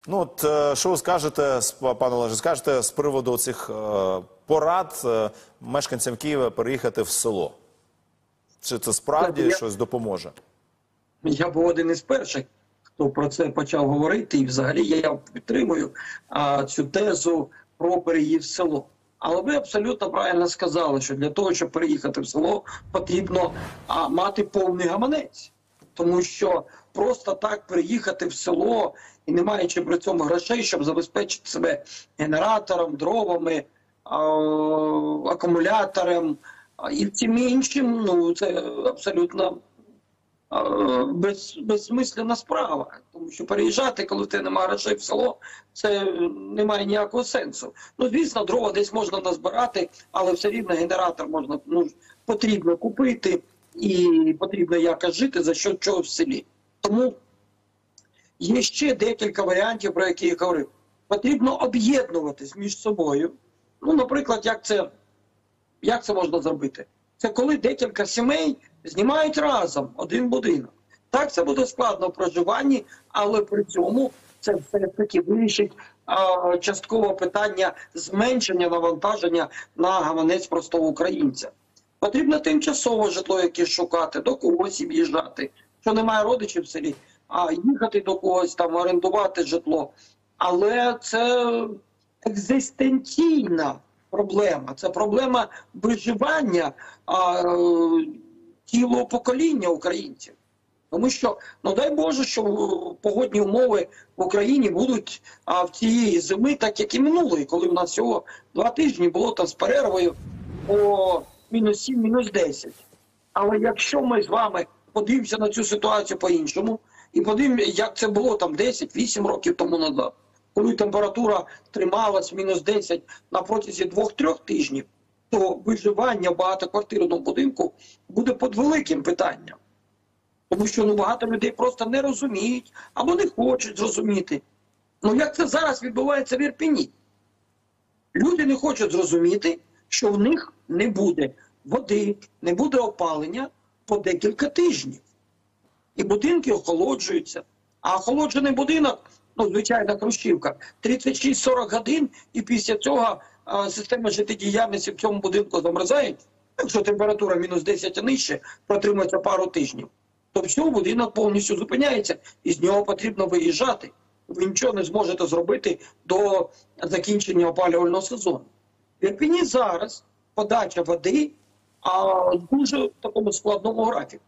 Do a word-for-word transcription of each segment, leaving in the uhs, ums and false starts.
Ну от що ви скажете, пане Олеже, скажете з приводу цих порад мешканцям Києва переїхати в село? Чи це справді я, щось допоможе? Я був один із перших, хто про це почав говорити, і взагалі я підтримую а, цю тезу про переїзд в село. Але ви абсолютно правильно сказали, що для того, щоб переїхати в село, потрібно а, мати повний гаманець. Тому що просто так приїхати в село і не маючи при цьому грошей, щоб забезпечити себе генератором, дровами, а, акумулятором а, і всім іншим, ну це абсолютно а, без, безсмисленна справа. Тому що переїжджати, коли в тебе немає грошей в село, це не має ніякого сенсу. Ну, звісно, дрова десь можна назбирати, але все рівно генератор можна, ну, потрібно купити. І потрібно якось жити за що чого в селі. Тому є ще декілька варіантів, про які я говорив. Потрібно об'єднуватись між собою. Ну, наприклад, як це, як це можна зробити? Це коли декілька сімей знімають разом один будинок. Так, це буде складно в проживанні, але при цьому це все-таки вирішить а, частково питання зменшення навантаження на гаманець простого українця. Потрібно тимчасове житло якесь шукати, до когось в'їжджати. Що немає родичів в селі, а їхати до когось, там, орендувати житло. Але це екзистенційна проблема. Це проблема виживання а, цілого покоління українців. Тому що, ну дай Боже, що погодні умови в Україні будуть а, в цієї зими, так як і минулої, коли в нас всього два тижні було там з перервою по мінус сім, мінус десять. Але якщо ми з вами подивимося на цю ситуацію по-іншому, і подивимося, як це було там десять-вісім років тому назад, коли температура трималась мінус десять на протязі двох-трьох тижнів, то виживання в багатоквартирному будинку буде під великим питанням. Тому що ну, багато людей просто не розуміють, або не хочуть зрозуміти. Ну як це зараз відбувається в Ірпені? Люди не хочуть зрозуміти, що в них не буде води, не буде опалення по декілька тижнів. І будинки охолоджуються. А охолоджений будинок, ну, звичайна хрущівка, тридцять шість сорок годин, і після цього а, система життєдіяльності в цьому будинку замерзає. Якщо температура мінус десять і нижче, протримується пару тижнів, то всього будинок повністю зупиняється, і з нього потрібно виїжджати. Ви нічого не зможете зробити до закінчення опалювального сезону. В Ірпені зараз подача води а, дуже в такому складному графіку.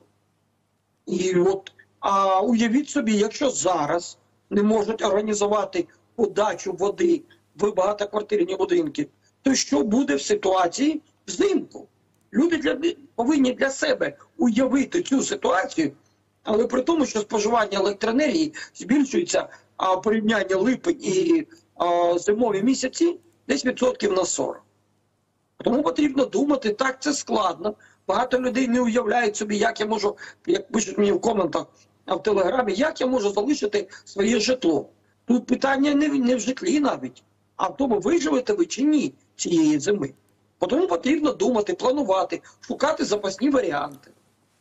І от а, уявіть собі, якщо зараз не можуть організувати подачу води в багатоквартирні будинки, то що буде в ситуації взимку? Люди для, повинні для себе уявити цю ситуацію, але при тому, що споживання електроенергії збільшується а, порівняння липень і а, зимові місяці десь відсотків на сорок. Тому потрібно думати, так це складно. Багато людей не уявляють собі, як я можу, як пишуть мені в коментах в Телеграмі, як я можу залишити своє житло. Тут питання не, не в житлі навіть, а в тому, виживете ви чи ні цієї зими. Тому потрібно думати, планувати, шукати запасні варіанти.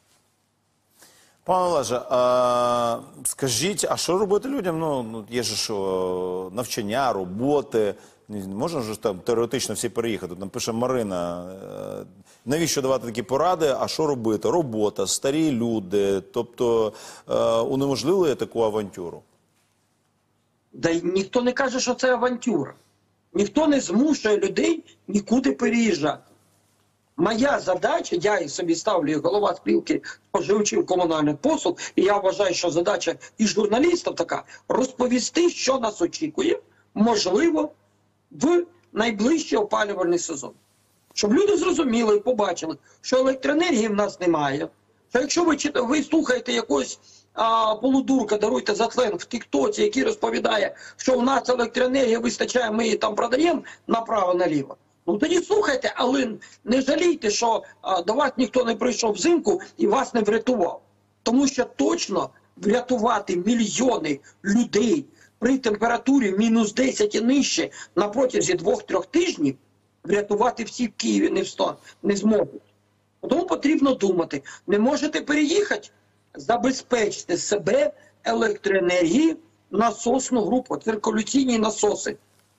Пане Олеже, а, скажіть, а що робити людям? Ну, є ж що, навчання, роботи. Можна ж там теоретично всі переїхати? Там пише Марина, навіщо давати такі поради, а що робити? Робота, старі люди, тобто унеможливує таку авантюру? Да й ніхто не каже, що це авантюра. Ніхто не змушує людей нікуди переїжджати. Моя задача, я і собі ставлю як голова спілки споживачів комунальних послуг, і я вважаю, що задача і журналістів така, розповісти, що нас очікує, можливо, в найближчий опалювальний сезон. Щоб люди зрозуміли і побачили, що електроенергії в нас немає, що якщо ви, ви слухаєте якогось а, полудурка, даруйте за тлен в тіктоці, який розповідає, що у нас електроенергія вистачає, ми її там продаємо направо-наліво, ну тоді слухайте, але не жалійте, що а, до вас ніхто не прийшов взимку і вас не врятував. Тому що точно врятувати мільйони людей при температурі мінус десять і нижче на протязі двох-трьох тижнів, врятувати всі в Києві не, встан, не зможуть. Тому потрібно думати, не можете переїхати, забезпечте себе електроенергією насосну групу, циркуляційні насоси.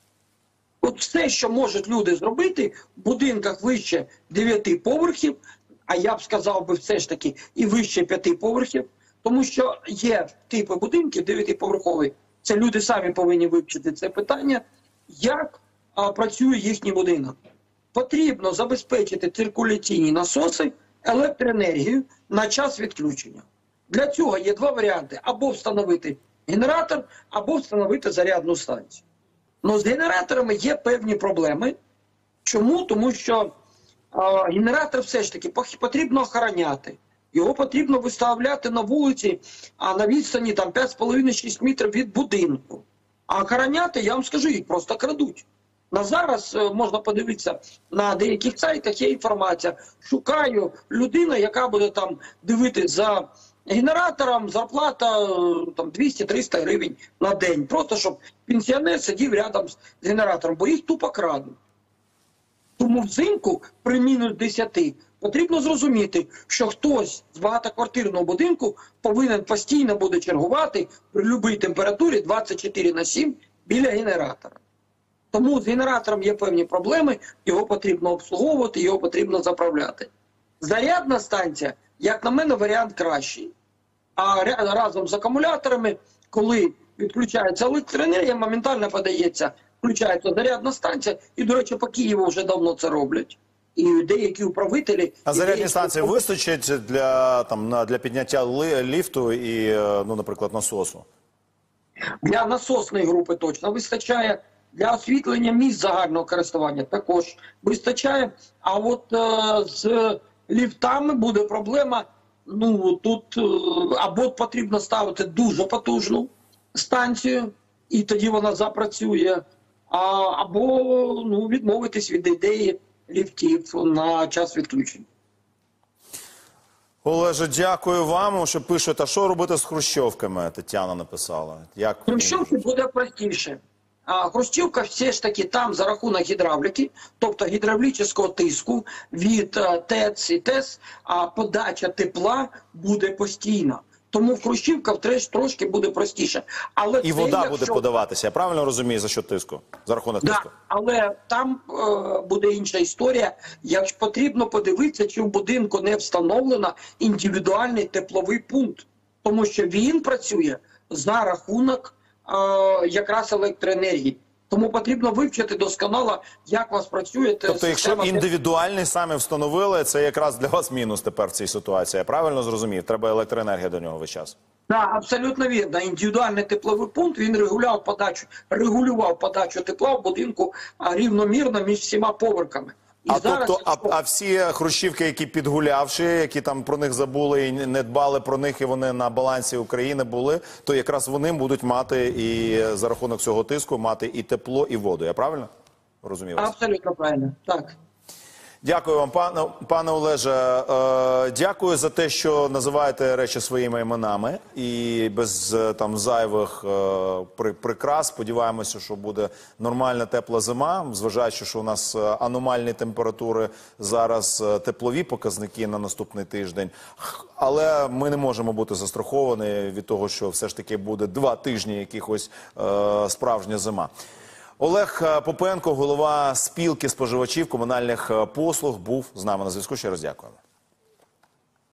От все, що можуть люди зробити в будинках вище дев'яти поверхів, а я б сказав би все ж таки і вище п'яти поверхів, тому що є типи будинків дев'ятиповерхові, це люди самі повинні вивчити це питання, як а, працює їхній будинок. Потрібно забезпечити циркуляційні насоси електроенергію на час відключення. Для цього є два варіанти: або встановити генератор, або встановити зарядну станцію. Ну, з генераторами є певні проблеми. Чому? Тому що а, генератор все ж таки потрібно охороняти. Його потрібно виставляти на вулиці, а на відстані там п'ять з половиною - шість метрів від будинку. А охороняти, я вам скажу, їх просто крадуть. На зараз можна подивитися, на деяких сайтах є інформація. Шукаю людину, яка буде там дивитись за генератором, зарплата там двісті-триста гривень на день. Просто щоб пенсіонер сидів рядом з генератором, бо їх тупо крадуть. Тому взимку при мінус десяти потрібно зрозуміти, що хтось з багатоквартирного будинку повинен постійно буде чергувати при будь-якій температурі двадцять чотири на сім біля генератора. Тому з генератором є певні проблеми, його потрібно обслуговувати, його потрібно заправляти. Зарядна станція, як на мене, варіант кращий. А разом з акумуляторами, коли відключається електроенергія, моментально подається, включається зарядна станція. І, до речі, по Києву вже давно це роблять. І деякі управителі... А зарядні деякі... станції вистачить для, там, для підняття ліфту і, ну, наприклад, насосу? Для насосної групи точно вистачає. Для освітлення місць загального користування також вистачає. А от е, з ліфтами буде проблема. Ну, тут е, або потрібно ставити дуже потужну станцію, і тоді вона запрацює, а, або ну, відмовитись від ідеї ліфтів на час відключення. Олеже, дякую вам, що пишете. А що робити з хрущовками? Тетяна написала. Як... Хрущовки буде простіше. А хрущівка все ж таки там за рахунок гідравліки, тобто гідравлічного тиску від ТЕЦ і ТЕС, а подача тепла буде постійна. Тому в хрущівках трошки буде простіше. Але і це, вода якщо... буде подаватися, я правильно розумію, за що тиску? За рахунок да, тиску? Але там е, буде інша історія. Якщо потрібно подивитися, чи в будинку не встановлено індивідуальний тепловий пункт. Тому що він працює за рахунок якраз електроенергії. Тому потрібно вивчити досконало, як у вас працює Тобто, якщо індивідуальний самі встановили, це якраз для вас мінус тепер в цій ситуації. Я правильно зрозумів? Треба електроенергія до нього весь час. Так, абсолютно вірно. Індивідуальний тепловий пункт, він регулював подачу, регулював подачу тепла в будинку рівномірно між всіма поверхами. І а зараз, тобто, якщо... а, а всі хрущівки, які підгулявши, які там про них забули і не дбали про них, і вони на балансі України були, то якраз вони будуть мати і за рахунок цього тиску мати і тепло, і воду. Я правильно розумію вас? Абсолютно правильно, так. Дякую вам, пане, пане Олеже. Е, дякую за те, що називаєте речі своїми іменами і без там зайвих е, при, прикрас. Сподіваємося, що буде нормальна тепла зима, зважаючи, що у нас аномальні температури, зараз теплові показники на наступний тиждень. Але ми не можемо бути застраховані від того, що все ж таки буде два тижні якихось е, справжня зима. Олег Попенко, голова спілки споживачів комунальних послуг, був з нами на зв'язку. Ще раз дякуємо.